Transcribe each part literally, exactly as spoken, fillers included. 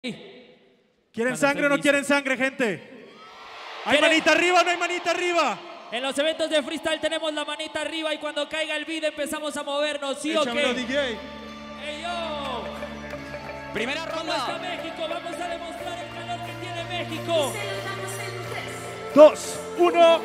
¿Quieren sangre o no quieren sangre, gente? ¿Hay manita arriba o no hay manita arriba? En los eventos de freestyle tenemos la manita arriba y cuando caiga el beat empezamos a movernos, ¿sí o qué? D J. ¡Ey, yo! Primera ronda. ¿Cómo está México? Vamos a demostrar el calor que tiene México. Dos, uno.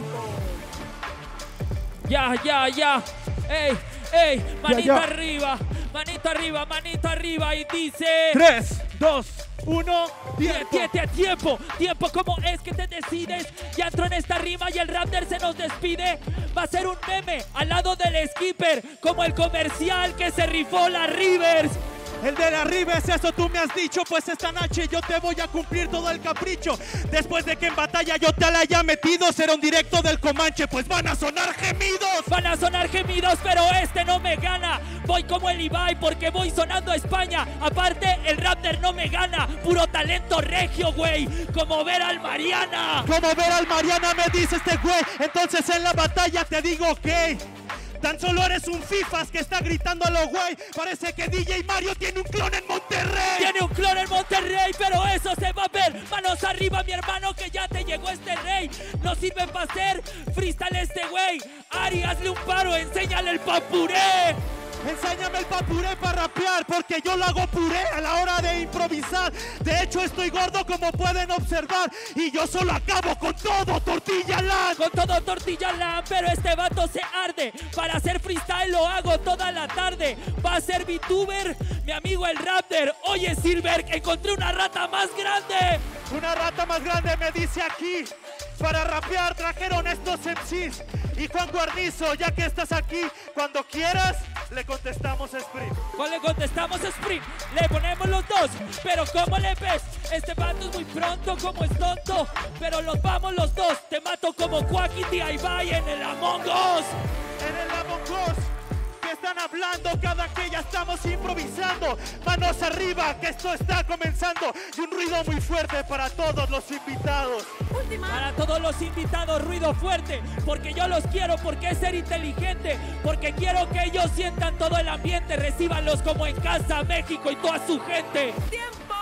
Ya, ya, ya. ¡Ey, ey! Manita Ya, ya. arriba, manita arriba, manita arriba y dice... Tres, dos, uno, tiempo. Tiempo, tiempo, tiempo, ¿cómo es que te decides? Ya entró en esta rima y el Raptor se nos despide. Va a ser un meme al lado del skipper, como el comercial que se rifó la Rivers. El de la Rivers, eso tú me has dicho, pues esta noche yo te voy a cumplir todo el capricho. Después de que en batalla yo te la haya metido, será un directo del Comanche, pues van a sonar gemidos. Van a sonar gemidos, pero este no me gana. Voy como el Ibai porque voy sonando a España. Aparte, el Raptor no me gana. Puro talento regio, güey. Como ver al Mariana. Como ver al Mariana me dice este güey. Entonces en la batalla te digo que tan solo eres un fifas que está gritando a lo güey. Parece que D J Mario tiene un clon en Monterrey. Tiene un clon en Monterrey, pero eso se va a ver. Manos arriba, mi hermano, que ya te llegó este rey. No sirve para hacer freestyle este güey. Ari, hazle un paro, enséñale el papuré. Enséñame el papuré para rapear, porque yo lo hago puré a la hora de improvisar. De hecho estoy gordo como pueden observar, y yo solo acabo con todo tortilla land. Con todo tortilla land, pero este vato se arde. Para hacer freestyle lo hago toda la tarde. Va a ser VTuber, mi amigo el Raptor. Oye Silver, encontré una rata más grande. Una rata más grande me dice aquí. Para rapear trajeron estos M Cs. Y Juan Guarnizo, ya que estás aquí, cuando quieras le contestamos sprint. ¿Cuál le contestamos sprint? Le ponemos los dos, pero ¿cómo le ves? Este vato es muy pronto, como es tonto, pero los vamos los dos. Te mato como Quacky D I Y en el Among Us. En el Among Us, que están hablando cada que ya estamos improvisando. Manos arriba, que esto está comenzando. Y un ruido muy fuerte para todos los invitados. Para todos los invitados, ruido fuerte, porque yo los quiero, porque es ser inteligente, porque quiero que ellos sientan todo el ambiente, recíbanlos como en casa, México y toda su gente. ¡Tiempo!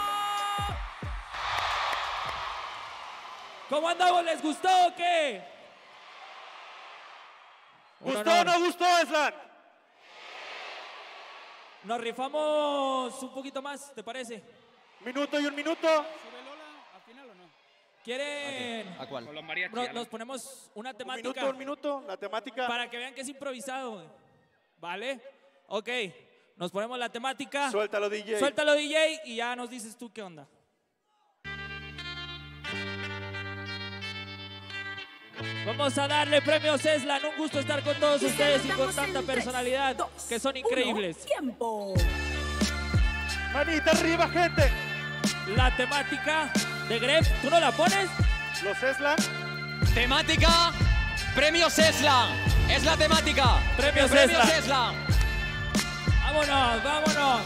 ¿Cómo andamos? ¿Les gustó o qué? ¿Gustó o no gustó, Eslan? Nos rifamos un poquito más, ¿te parece? Minuto y un minuto. ¿Sube Lola al final o no? ¿Quieren? ¿A cuál? Con los mariachis. Nos, ¿no? nos ponemos una Un temática minuto, un minuto, la temática. para que vean que es improvisado. ¿Vale? Ok, nos ponemos la temática. Suéltalo, D J. Suéltalo, D J, y ya nos dices tú qué onda. Vamos a darle premios Eslan. Un gusto estar con todos ustedes y con tanta personalidad que son increíbles. Tiempo. Manita arriba, gente. La temática de Gref, ¿tú no la pones? Los Eslan. Temática, premios Eslan. Es la temática. Premios Premios Eslan. Eslan. Vámonos, vámonos.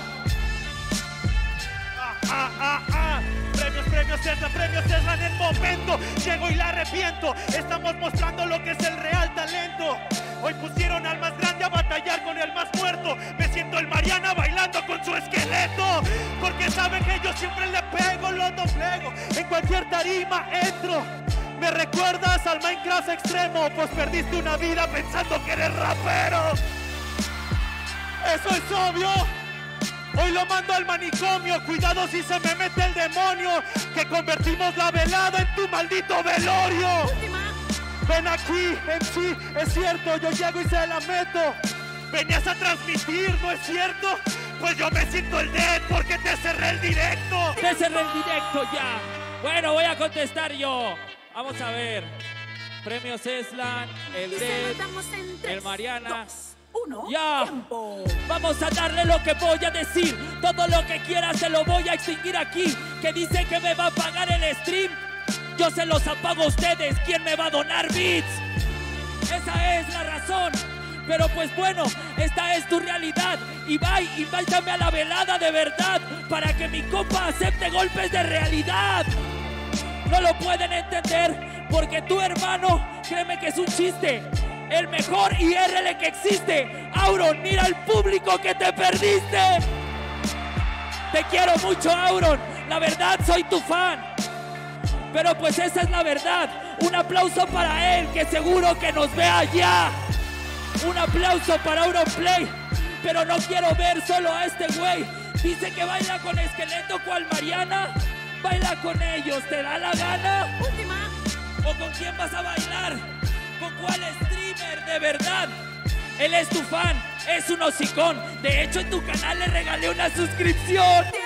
Ah, ah, ah, ah. Premios, premios Eslan, premios Eslan en el momento. Llego y la arrepiento. Estamos mostrando lo que es el real talento. Hoy pusieron al más grande a batallar con el más muerto. Me siento el Mariana bailando con su esqueleto. Porque saben que yo siempre le pego, lo doblego. En cualquier tarima entro. ¿Me recuerdas al Minecraft extremo? Pues perdiste una vida pensando que eres rapero. Eso es obvio. Hoy lo mando al manicomio. Cuidado si se me mete el demonio, que convertimos la velada en tu maldito velorio. Ven aquí, M C, es cierto, yo llego y se la meto. Venías a transmitir, ¿no es cierto? Pues yo me siento el dead porque te cerré el directo. Te cerré el directo ya. Bueno, voy a contestar yo. Vamos a ver. Premios Eslan, el Dead, el Mariana. Uno, Ya. tiempo. Vamos a darle lo que voy a decir. Todo lo que quiera se lo voy a extinguir aquí. Que dice que me va a pagar el stream. Yo se los apago a ustedes. ¿Quién me va a donar beats? Esa es la razón. Pero pues bueno, esta es tu realidad. Ibai, invítame a la velada de verdad, para que mi compa acepte golpes de realidad. No lo pueden entender, porque tu hermano, créeme que es un chiste. El mejor I R L que existe. Auron, mira al público que te perdiste. Te quiero mucho, Auron. La verdad, soy tu fan. Pero pues esa es la verdad. Un aplauso para él, que seguro que nos ve allá. Un aplauso para Auronplay. Pero no quiero ver solo a este güey. Dice que baila con Esqueleto cual Mariana. Baila con ellos, ¿te da la gana? Última. ¿O con quién vas a bailar? ¿Con cuál streamer de verdad? Él es tu fan, es un hocicón. De hecho, en tu canal le regalé una suscripción.